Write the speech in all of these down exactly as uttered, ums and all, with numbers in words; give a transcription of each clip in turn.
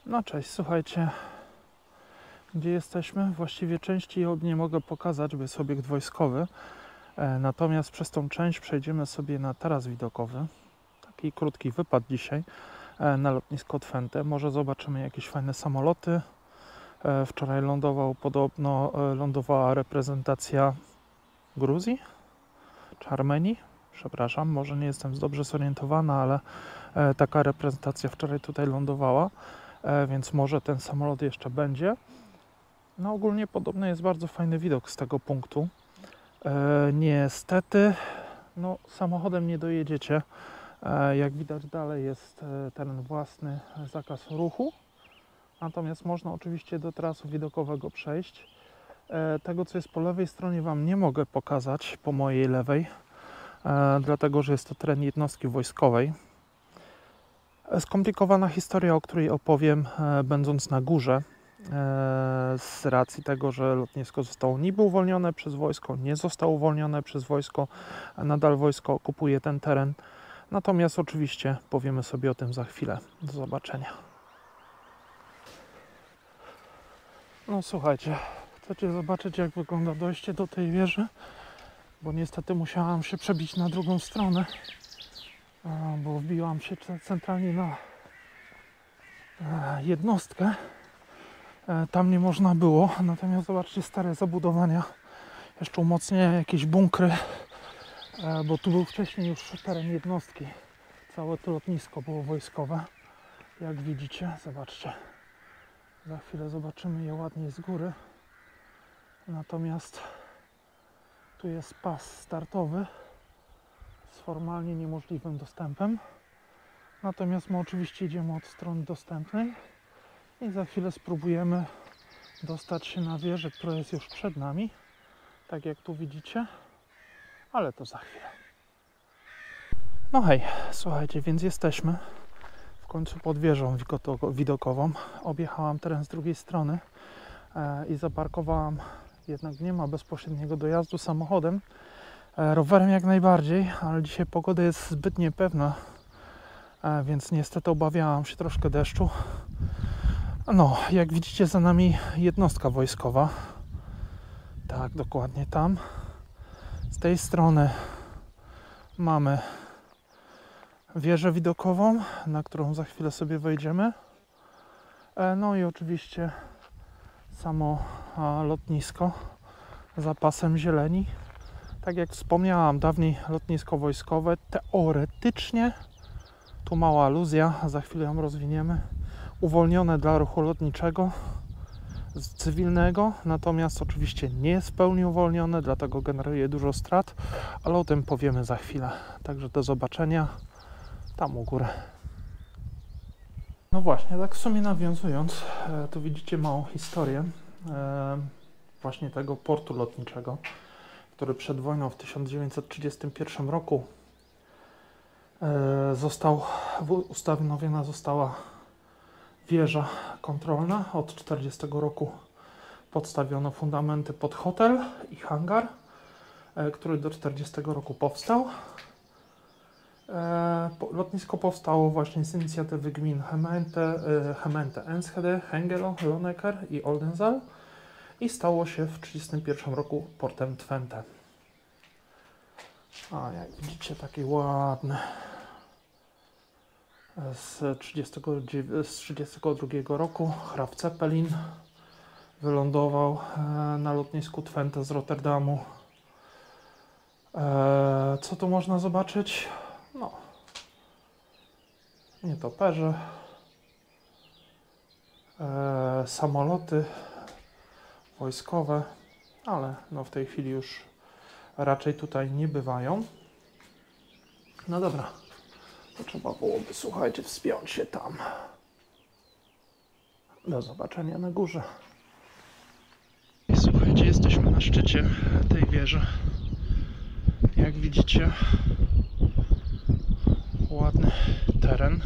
No cześć, słuchajcie, gdzie jesteśmy? Właściwie części nie mogę pokazać, bo jest obiekt wojskowy. E, natomiast przez tą część przejdziemy sobie na taras widokowy. Taki krótki wypad dzisiaj e, na lotnisko Twente. Może zobaczymy jakieś fajne samoloty. E, wczoraj lądował podobno, e, lądowała reprezentacja Gruzji czy Armenii. Przepraszam, może nie jestem dobrze zorientowana, ale e, taka reprezentacja wczoraj tutaj lądowała. E, więc może ten samolot jeszcze będzie. No ogólnie podobno jest bardzo fajny widok z tego punktu. E, niestety no, samochodem nie dojedziecie. E, jak widać dalej jest e, teren własny, zakaz ruchu. Natomiast można oczywiście do tarasu widokowego przejść. E, tego co jest po lewej stronie Wam nie mogę pokazać, po mojej lewej. E, dlatego, że jest to teren jednostki wojskowej. Skomplikowana historia, o której opowiem, e, będąc na górze, e, z racji tego, że lotnisko zostało niby uwolnione przez wojsko, nie zostało uwolnione przez wojsko, a nadal wojsko okupuje ten teren. Natomiast oczywiście powiemy sobie o tym za chwilę. Do zobaczenia. No słuchajcie, chcecie zobaczyć, jak wygląda dojście do tej wieży? Bo niestety musiałam się przebić na drugą stronę, bo wbiłam się centralnie na jednostkę. Tam nie można było, natomiast zobaczcie stare zabudowania, jeszcze umocnienia, jakieś bunkry, bo tu był wcześniej już teren jednostki. Całe to lotnisko było wojskowe, jak widzicie. Zobaczcie, za chwilę zobaczymy je ładnie z góry. Natomiast tu jest pas startowy z formalnie niemożliwym dostępem. Natomiast my oczywiście idziemy od strony dostępnej i za chwilę spróbujemy dostać się na wieżę, która jest już przed nami, tak jak tu widzicie, ale to za chwilę. No hej, słuchajcie, więc jesteśmy w końcu pod wieżą widokową. Objechałam teren z drugiej strony e, i zaparkowałam, jednak nie ma bezpośredniego dojazdu samochodem. E, rowerem jak najbardziej, ale dzisiaj pogoda jest zbyt niepewna, e, więc niestety obawiałam się troszkę deszczu. No, jak widzicie, za nami jednostka wojskowa. Tak, dokładnie tam. Z tej strony mamy wieżę widokową, na którą za chwilę sobie wejdziemy. No i oczywiście samo lotnisko za pasem zieleni. Tak jak wspomniałam, dawniej lotnisko wojskowe, teoretycznie, tu mała aluzja, za chwilę ją rozwiniemy, uwolnione dla ruchu lotniczego, cywilnego, natomiast oczywiście nie jest w pełni uwolnione, dlatego generuje dużo strat, ale o tym powiemy za chwilę. Także do zobaczenia tam u góry. No właśnie, tak w sumie nawiązując, tu widzicie małą historię właśnie tego portu lotniczego, który przed wojną w tysiąc dziewięćset trzydziestym pierwszym roku został, ustanowiona została wieża kontrolna. Od tysiąc dziewięćset czterdziestego roku podstawiono fundamenty pod hotel i hangar, który do tysiąc dziewięćset czterdziestego roku powstał. Lotnisko powstało właśnie z inicjatywy gmin Gemeente, Gemeente Enschede, Hengelo, Lonecker i Oldenzaal i stało się w tysiąc dziewięćset trzydziestym pierwszym roku portem Twente. A jak widzicie, taki ładny z trzydziestego drugiego roku Graf Zeppelin wylądował na lotnisku Twente z Rotterdamu. Co tu można zobaczyć? No, nietoperze, e, samoloty wojskowe, ale no w tej chwili już raczej tutaj nie bywają. No dobra, to trzeba byłoby, słuchajcie, wspiąć się tam. Do zobaczenia na górze. Słuchajcie, jesteśmy na szczycie tej wieży. Jak widzicie, ładny teren.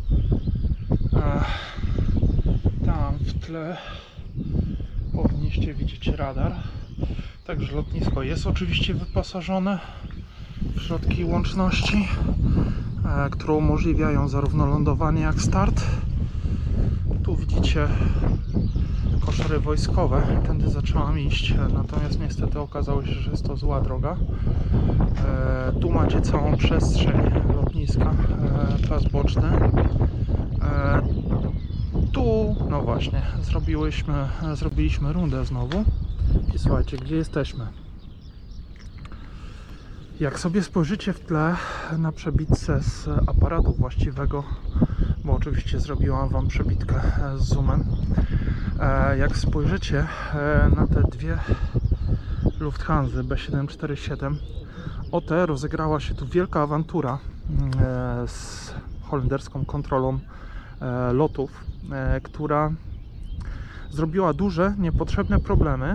A tam w tle powinniście widzieć radar. Także lotnisko jest oczywiście wyposażone w środki łączności, które umożliwiają zarówno lądowanie, jak start. Tu widzicie widzicie, koszary wojskowe. Tędy zaczęłam iść, natomiast niestety okazało się, że jest to zła droga. E, tu macie całą przestrzeń lotniska, e, pas boczny. E, tu, no właśnie, zrobiłyśmy, zrobiliśmy rundę znowu. I słuchajcie, gdzie jesteśmy? Jak sobie spojrzycie w tle na przebitce z aparatu właściwego, bo oczywiście zrobiłam Wam przebitkę z zoomem, jak spojrzycie na te dwie Lufthansy B siedem cztery siedem, o te rozegrała się tu wielka awantura z holenderską kontrolą lotów, która zrobiła duże, niepotrzebne problemy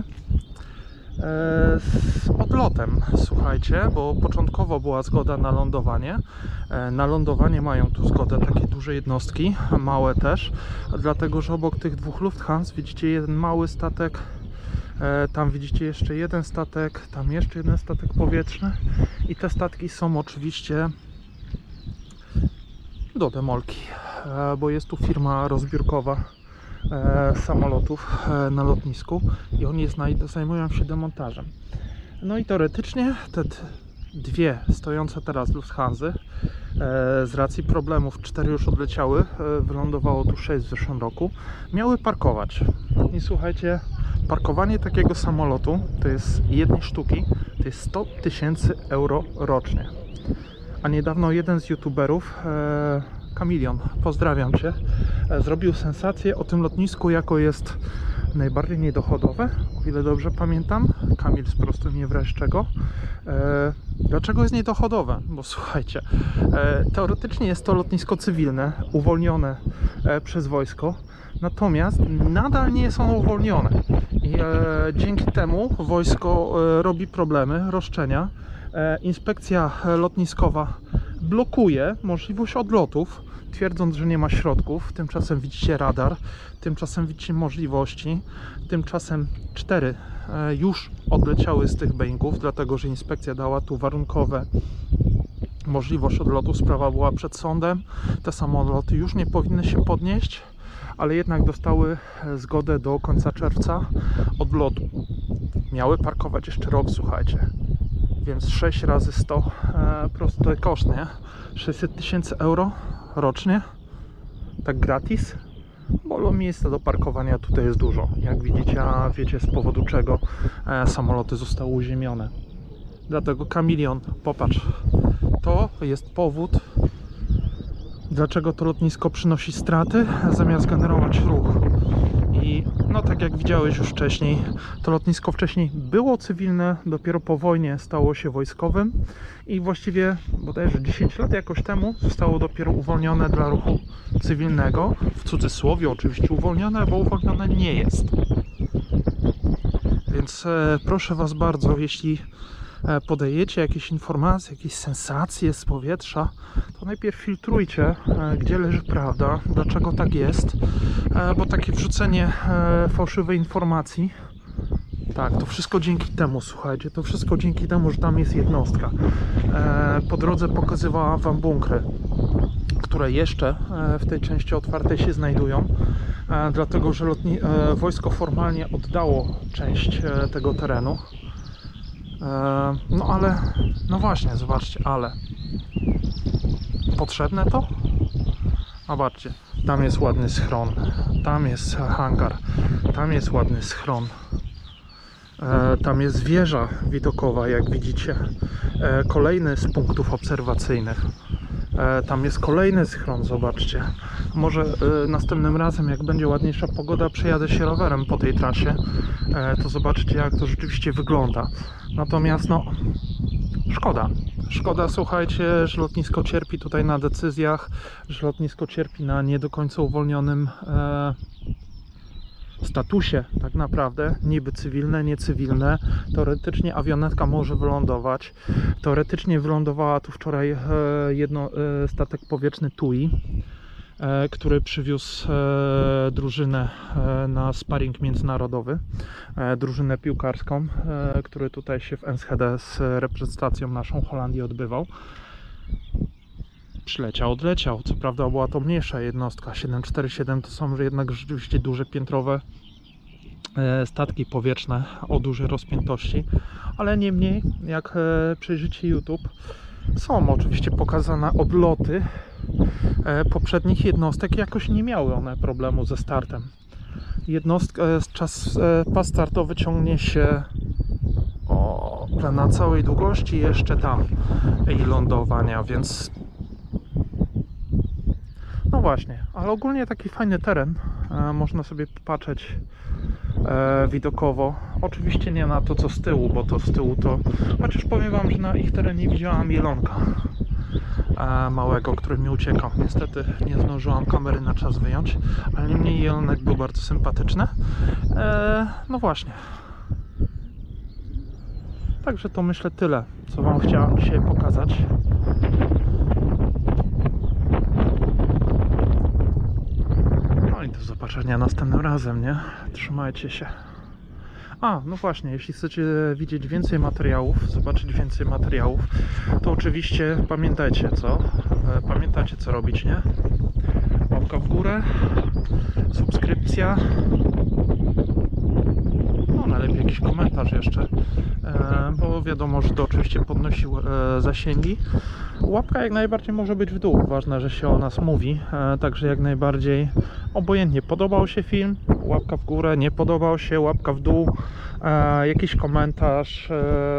z odlotem, słuchajcie, bo początkowo była zgoda na lądowanie. Na lądowanie mają tu zgodę takie duże jednostki, małe też, dlatego że obok tych dwóch Lufthansa widzicie jeden mały statek, tam widzicie jeszcze jeden statek, tam jeszcze jeden statek powietrzny i te statki są oczywiście do demolki, bo jest tu firma rozbiórkowa E, samolotów e, na lotnisku i oni zajmują się demontażem. No i teoretycznie te dwie stojące teraz Lufthansy, e, z racji problemów cztery już odleciały, e, wylądowało tu sześć w zeszłym roku, miały parkować. I słuchajcie, parkowanie takiego samolotu to jest jednej sztuki, to jest sto tysięcy euro rocznie. A niedawno jeden z youtuberów, e, Kamilion, pozdrawiam Cię, zrobił sensację o tym lotnisku, jako jest najbardziej niedochodowe, o ile dobrze pamiętam. Kamil sprostuj mnie wreszcie. E, dlaczego jest niedochodowe? Bo słuchajcie, e, teoretycznie jest to lotnisko cywilne, uwolnione e, przez wojsko, natomiast nadal nie są uwolnione. I e, dzięki temu wojsko e, robi problemy, roszczenia. E, inspekcja lotniskowa blokuje możliwość odlotów, twierdząc, że nie ma środków. Tymczasem widzicie radar, tymczasem widzicie możliwości, tymczasem cztery już odleciały z tych Boeingów, dlatego że inspekcja dała tu warunkowe możliwość odlotu. Sprawa była przed sądem, te samoloty już nie powinny się podnieść, ale jednak dostały zgodę do końca czerwca odlotu. Miały parkować jeszcze rok, słuchajcie. Więc sześć razy sto, e, prosty koszt, nie? sześćset tysięcy euro rocznie, tak gratis, bo miejsca do parkowania tutaj jest dużo. Jak widzicie, a wiecie z powodu czego e, samoloty zostały uziemione. Dlatego Kamilion, popatrz, to jest powód, dlaczego to lotnisko przynosi straty, zamiast generować ruch. I no tak jak widziałeś już wcześniej, to lotnisko wcześniej było cywilne, dopiero po wojnie stało się wojskowym i właściwie bodajże dziesięć lat jakoś temu zostało dopiero uwolnione dla ruchu cywilnego, w cudzysłowie oczywiście uwolnione, bo uwolnione nie jest. Więc e, proszę Was bardzo, jeśli podajecie jakieś informacje, jakieś sensacje z powietrza, to najpierw filtrujcie, gdzie leży prawda, dlaczego tak jest, bo takie wrzucenie fałszywej informacji, tak, to wszystko dzięki temu, słuchajcie, to wszystko dzięki temu, że tam jest jednostka. Po drodze pokazywała Wam bunkry, które jeszcze w tej części otwartej się znajdują, dlatego że lotni wojsko formalnie oddało część tego terenu. No ale, no właśnie, zobaczcie, ale potrzebne to? Zobaczcie, tam jest ładny schron, tam jest hangar, tam jest ładny schron, e, tam jest wieża widokowa, jak widzicie, e, kolejny z punktów obserwacyjnych, e, tam jest kolejny schron, zobaczcie. Może e, następnym razem, jak będzie ładniejsza pogoda, przejadę się rowerem po tej trasie, e, to zobaczcie, jak to rzeczywiście wygląda. Natomiast no, szkoda. Szkoda, słuchajcie, że lotnisko cierpi tutaj na decyzjach, że lotnisko cierpi na nie do końca uwolnionym e, statusie tak naprawdę, niby cywilne, niecywilne. Teoretycznie awionetka może wylądować. Teoretycznie wylądowała tu wczoraj e, jedno, e, statek powietrzny TUI, e, który przywiózł e, drużynę e, na sparring międzynarodowy, e, drużynę piłkarską, e, który tutaj się w Enschede z reprezentacją naszą Holandii odbywał. przyleciał, odleciał. Co prawda była to mniejsza jednostka, siedem cztery siedem to są jednak rzeczywiście duże piętrowe statki powietrzne o dużej rozpiętości, ale niemniej, jak przejrzycie YouTube, są oczywiście pokazane odloty poprzednich jednostek, jakoś nie miały one problemu ze startem. Jednostka, czas, pas startowy ciągnie się o, na całej długości jeszcze tam i lądowania, więc no właśnie, ale ogólnie taki fajny teren, e, można sobie popatrzeć e, widokowo. Oczywiście nie na to co z tyłu, bo to z tyłu to, chociaż powiem wam, że na ich terenie widziałam jelonka e, małego, który mi uciekał. Niestety nie zdążyłam kamery na czas wyjąć, ale niemniej jelonek był bardzo sympatyczny. E, no właśnie. Także to myślę tyle, co wam chciałem dzisiaj pokazać. No i do zobaczenia następnym razem, nie? Trzymajcie się. A, no właśnie, jeśli chcecie widzieć więcej materiałów, zobaczyć więcej materiałów, to oczywiście pamiętajcie co? Pamiętacie co robić, nie? Łapka w górę, subskrypcja, no najlepiej jakiś komentarz jeszcze, bo wiadomo, że to oczywiście podnosi zasięgi. Łapka jak najbardziej może być w dół, ważne, że się o nas mówi, także jak najbardziej obojętnie podobał się film, łapka w górę, nie podobał się, łapka w dół, jakiś komentarz,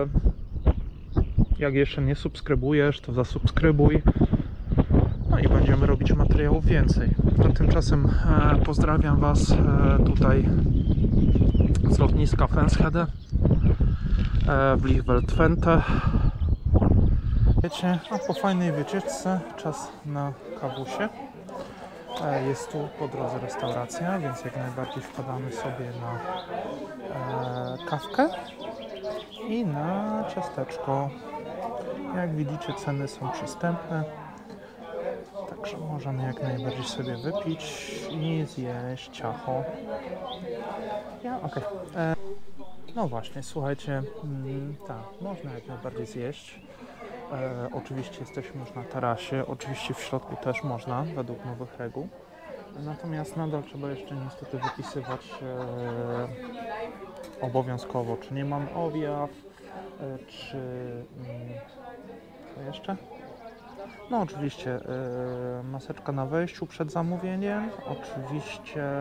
jak jeszcze nie subskrybujesz, to zasubskrybuj, no i będziemy robić materiałów więcej. A tymczasem pozdrawiam was tutaj z lotniska Fenshede w Lichwel-Twente. Wiecie, a po fajnej wycieczce czas na kawusie. Jest tu po drodze restauracja, więc jak najbardziej wpadamy sobie na e, kawkę i na ciasteczko. Jak widzicie, ceny są przystępne, także możemy jak najbardziej sobie wypić i zjeść ciacho. Ja, okej. Okay. No właśnie, słuchajcie, mm, tak, można jak najbardziej zjeść. E, oczywiście jesteśmy już na tarasie, oczywiście w środku też można, według nowych reguł. Natomiast nadal trzeba jeszcze niestety wypisywać e, obowiązkowo, czy nie mam objaw, e, czy... Mm, co jeszcze? No oczywiście e, maseczka na wejściu przed zamówieniem, oczywiście e,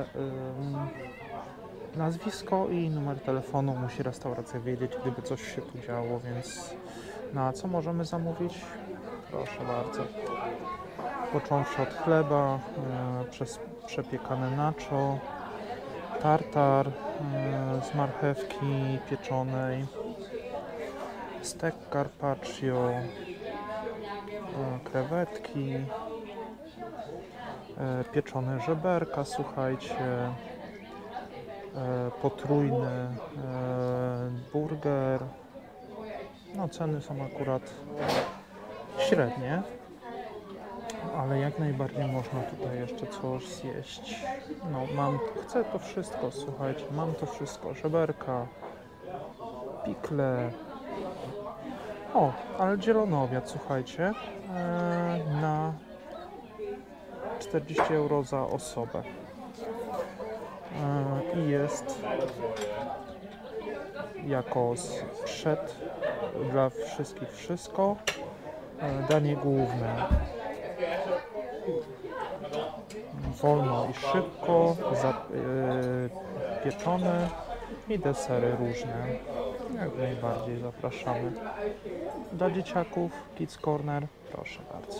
nazwisko i numer telefonu, musi restauracja wiedzieć, gdyby coś się tu działo, więc na co możemy zamówić? Proszę bardzo. Począwszy od chleba, e, przez przepiekane nacho, tartar e, z marchewki pieczonej, stek carpaccio, e, krewetki, e, pieczone żeberka, słuchajcie, e, potrójny e, burger. No ceny są akurat średnie, ale jak najbardziej można tutaj jeszcze coś zjeść. No mam, chcę to wszystko, słuchajcie, mam to wszystko, żeberka, pikle. O, ale zielony obiad, słuchajcie, e, na czterdzieści euro za osobę. E, I jest jako przed dla wszystkich wszystko, e, danie główne. Wolno i szybko, za, e, pieczone i desery różne. Jak najbardziej zapraszamy. Dla dzieciaków Kids Corner, proszę bardzo.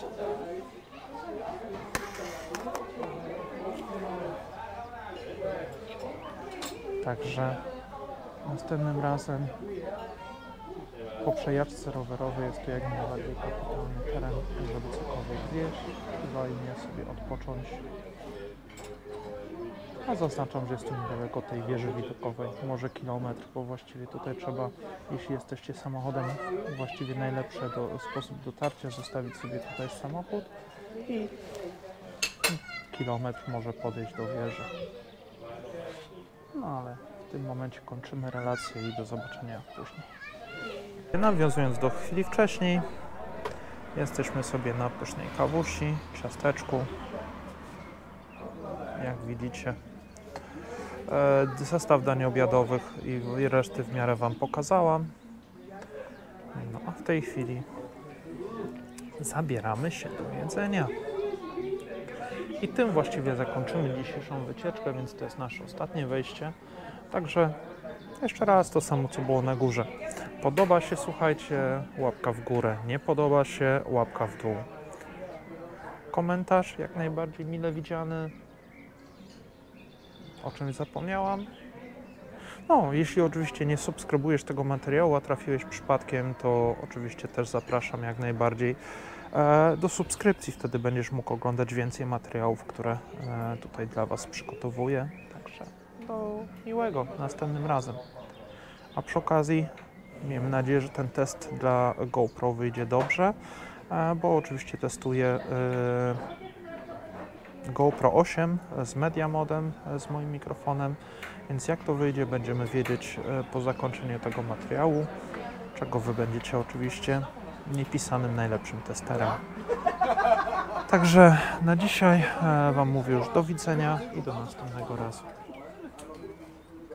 Także następnym razem po przejażdżce rowerowej jest to jak najbardziej kapitalny teren, żeby cokolwiek zjeść, fajnie sobie odpocząć. A zaznaczam, że jest tu niedaleko tej wieży widokowej, może kilometr, bo właściwie tutaj trzeba, jeśli jesteście samochodem, właściwie najlepszy do, sposób dotarcia, zostawić sobie tutaj samochód i kilometr może podejść do wieży. No ale w tym momencie kończymy relację i do zobaczenia później. Nawiązując do chwili wcześniej, Jesteśmy sobie na pysznej kawusi, ciasteczku, jak widzicie. E, zestaw dań obiadowych i, i reszty w miarę Wam pokazałam. No a w tej chwili zabieramy się do jedzenia. I tym właściwie zakończymy dzisiejszą wycieczkę, więc to jest nasze ostatnie wejście. Także jeszcze raz to samo, co było na górze. Podoba się, słuchajcie, łapka w górę. Nie podoba się, łapka w dół. Komentarz jak najbardziej mile widziany. O czymś zapomniałam? No, jeśli oczywiście nie subskrybujesz tego materiału, a trafiłeś przypadkiem, to oczywiście też zapraszam jak najbardziej e, do subskrypcji. Wtedy będziesz mógł oglądać więcej materiałów, które e, tutaj dla Was przygotowuję. Także do miłego następnym razem. A przy okazji miejmy nadzieję, że ten test dla GoPro wyjdzie dobrze, e, bo oczywiście testuję e, GoPro osiem z Media Modem, z moim mikrofonem, więc jak to wyjdzie, będziemy wiedzieć po zakończeniu tego materiału, czego Wy będziecie oczywiście niepisanym najlepszym testerem. Także na dzisiaj Wam mówię już do widzenia i do następnego razu.